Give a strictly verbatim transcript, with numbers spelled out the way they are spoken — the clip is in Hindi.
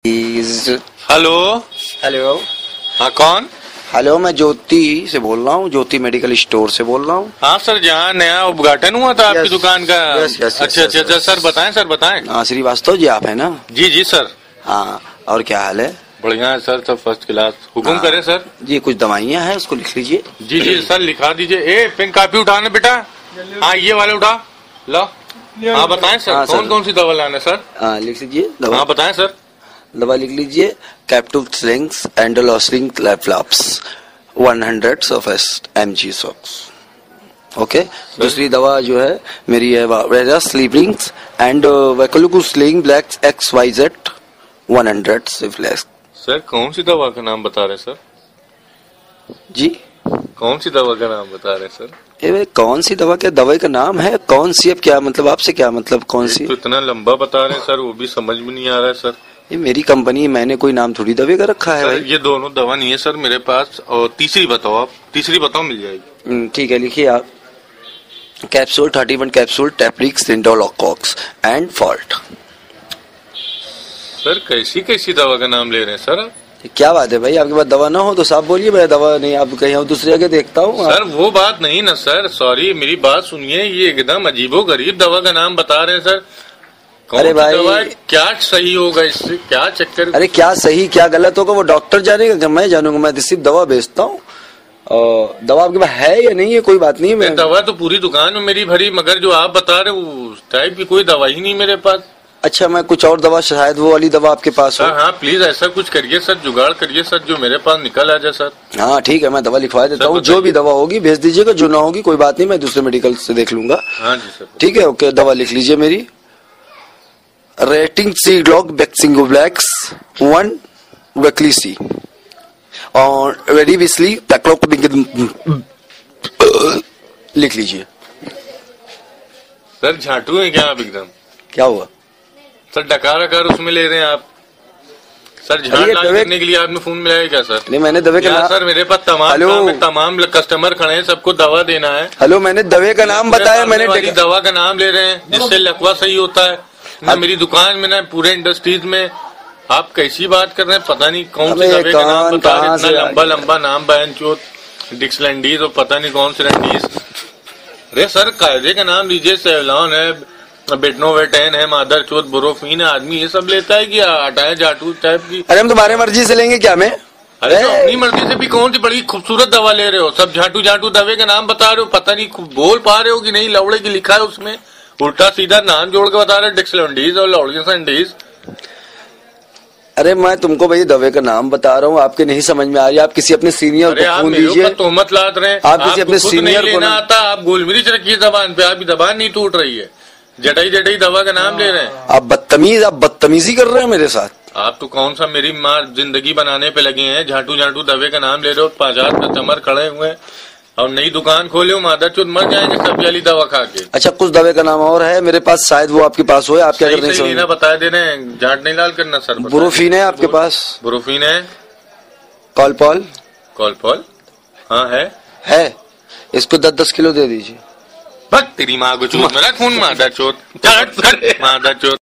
Hello hello. हाँ कौन? हेलो, मैं ज्योति से बोल रहा हूँ, ज्योति मेडिकल स्टोर से बोल रहा हूँ। हाँ सर, जहाँ नया उद्घाटन हुआ था आपकी यस, दुकान का। यस, यस, अच्छा यस, अच्छा अच्छा सर बताएं सर बताएं। हाँ, श्रीवास्तव जी आप है ना? जी जी सर। हाँ, और क्या हाल है? बढ़िया है सर, सब फर्स्ट क्लास। हुकुम हाँ, करें सर। जी कुछ दवाइयाँ हैं, उसको लिख लीजिए। जी जी सर लिखा दीजिए। ए पेन कापी उठाना बेटा। हाँ ये वाले उठा लो। हाँ बताएं सर, हाँ, कौन सर। कौन सी दवा लाना है सर? हाँ, लिख लीजिए दवा। हाँ बताएं सर। दवा लिख लीजिए, कैप्टूल स्लिंग्स एंडोलॉसरिंग फ्लैप्स one hundred of M G सॉक्स। ओके। दूसरी दवा जो है मेरी है वेरा स्लीपिंग्स एंड वैकुलुकू स्लिंग black X Y Z one hundred सिफ्लेक्स। सर कौन सी दवा का नाम बता रहे सर? जी कौन सी दवा का नाम बता रहे सर? ए वे, कौन सी दवा? क्या दवाई का नाम है? कौन सी? अब क्या मतलब, आपसे क्या मतलब? कौन सी? तो इतना लंबा बता रहे हैं सर, वो भी समझ में नहीं आ रहा है सर। ये मेरी कंपनी, मैंने कोई नाम थोड़ी दवे का रखा है सर भाई। ये दोनों दवा नहीं है सर मेरे पास। और तीसरी बताओ आप, तीसरी बताओ मिल जाएगी। हम्म, ठीक है, लिखिए आप। कैप्सूल थर्टी वन कैप्सूल टेप्रिक्स सिंडोलॉकॉक्स एंड फॉल्ट। सर कैसी कैसी दवा का नाम ले रहे हैं सर आप? क्या बात है भाई, आपके पास दवा ना हो तो साफ बोलिए, मैं दवा नहीं, आप कहीं और दूसरी जगह देखता हूँ। सर वो बात नहीं ना सर, सॉरी मेरी बात सुनिए। ये एकदम अजीबो गरीब दवा का नाम बता रहे हैं सर। कौन अरे सी भाई, दवा है? क्या सही होगा इससे? क्या चक्कर? अरे क्या सही क्या गलत होगा वो डॉक्टर जानेगा, मैं जानूंगा? मैं सिर्फ दवा बेचता हूँ। और दवा आपके पास है या नहीं है कोई बात नहीं, मैं दवा तो पूरी दुकान में मेरी भरी, मगर जो आप बता रहे हो उस टाइप की कोई दवा ही नहीं मेरे पास। अच्छा, मैं कुछ और दवा, शायद वो वाली दवा आपके पास हो। सर हाँ प्लीज ऐसा कुछ करिए सर, जुगाड़ करिए सर, जो मेरे पास निकल आ जाए सर। हाँ ठीक है, मैं दवा लिखवा देता हूँ। जो भी दवा होगी भेज दीजिएगा, जो ना होगी कोई बात नहीं, मैं दूसरे मेडिकल से देख लूंगा। हाँ जी सर ठीक है, ओके। दवा लिख लीजिए मेरी। रेटिंग सी ग्लॉक बैक्सिंगो ब्लैक्स वन वैकली सी और वेरी विस्ली लिख लीजिए। सर झाटू है क्या आप एकदम? क्या हुआ सर डकार अकार उसमें ले रहे हैं आप? सर झाड़ अरे ये लाल दवे- करने के लिए आपने फोन मिलाया क्या सर? नहीं, मैंने दवे का क्या नाम। सर मेरे पास तमाम हेलो। काम है, तमाम कस्टमर खड़े हैं, सबको दवा देना है। हेलो, मैंने दवे का नाम बताया, मैंने वाली दवा का नाम ले रहे हैं जिससे लकवा सही होता है ना मेरी दुकान में ना पूरे इंडस्ट्रीज में। आप कैसी बात कर रहे हैं? पता नहीं कौन से अबे दवे का नाम कौन बता रहे कहाँ हैं, इतना से आ लंबा गया? लंबा नाम बहन चोत डिक्सलैंडीज और पता नहीं कौन से रंडीज। अरे सर कायदे का नाम लीजिए, सेवलॉन है, बेटनोवेटेन है, मादर चोत बुरोफिन है। आदमी ये सब लेता है कि हटाए जाटू टाइप की? अरे हम तुम्हारे मर्जी से लेंगे क्या? मैं अरे तो अपनी मर्जी से भी कौन सी बड़ी खूबसूरत दवा ले रहे हो? सब झाटू झाटू दवे का नाम बता रहे हो, पता नहीं बोल पा रहे हो कि नहीं। लौड़े की लिखा है उसमें, उल्टा सीधा नाम जोड़ के बता रहे हो, डिक्सलैंडीज और लौड़ीज। अरे मैं तुमको भाई दवे का नाम बता रहा हूँ, आपके नहीं समझ में आ रही। आप किसी अपने सीनियर अरे को आप फोन मेरे दीजिए। ऊपर तोहमत लाद रहे हैं। आप किसी अपने खुद सीनियर नहीं को लेना ना- आता, आप गोलमिर्च रखिए जबान पे, आपकी जबान नहीं टूट रही है। जटाई जटाई दवा का नाम ले रहे हैं आप बदतमीज, आप बदतमीजी कर रहे हैं मेरे साथ। आप। तो कौन सा मेरी माँ जिंदगी बनाने पे लगे हैं, झाटू झाटू दवे का नाम ले रहे हो। पचास कस्टमर खड़े हुए हैं और नई दुकान खोले हो, मादर चोद मर जाएंगे सब्जी वाली दवा खा के। अच्छा, कुछ दवे का नाम और है मेरे पास, शायद वो आपके पास हो। आप क्या कर रहे सही हैं? लेना बता दे रहे हैं, झाट नहीं लाल करना सर। बुरोफिन है आपके पास? बुरोफिन है। कॉलपॉल? कॉलपॉल हाँ है है, इसको दस दस किलो दे दीजिए। बस तेरी माँ को चोट मेरा खून मादर चोत मादर चोत।